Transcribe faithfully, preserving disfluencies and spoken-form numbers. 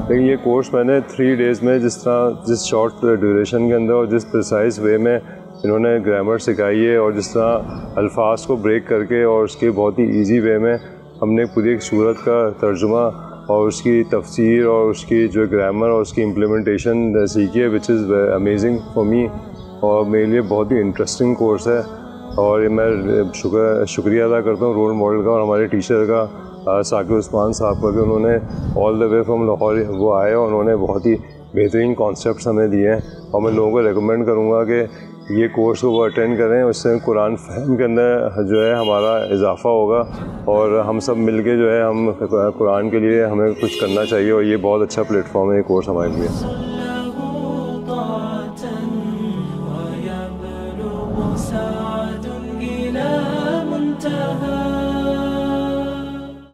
لیکن یہ کورس میں نے تھری ڈیز میں جس طرح جس شارٹ ڈیوریشن کے اندر اور جس پریسائز وے میں انہوں نے گرامر سکھائی ہے اور جس طرح الفاظ کو بریک کر کے اور اس کے بہت ہی ایزی وے میں ہم نے پوری ایک صورت کا ترجمہ اور اس کی تفسیر اور اس کی جو گرامر اور اس کی امپلیمنٹیشن سیکھی ہے وچ از امیزنگ فار می، اور میرے لیے بہت ہی انٹرسٹنگ کورس ہے. اور یہ میں شکر شکریہ ادا کرتا ہوں رول ماڈل کا اور ہمارے ٹیچر کا ثاقب عثمان صاحب کا کہ انہوں نے آل دا وے فرام لاہور وہ آئے اور انہوں نے بہت ہی بہترین کانسیپٹس ہمیں دیے ہیں. اور میں لوگوں کو ریکمینڈ کروں گا کہ یہ کورس کو وہ اٹینڈ کریں، اس سے قرآن فہم کے اندر جو ہے ہمارا اضافہ ہوگا اور ہم سب مل کے جو ہے ہم قرآن کے لیے ہمیں کچھ کرنا چاہیے، اور یہ بہت اچھا پلیٹ فارم ہے یہ کورس ہمارے لیے.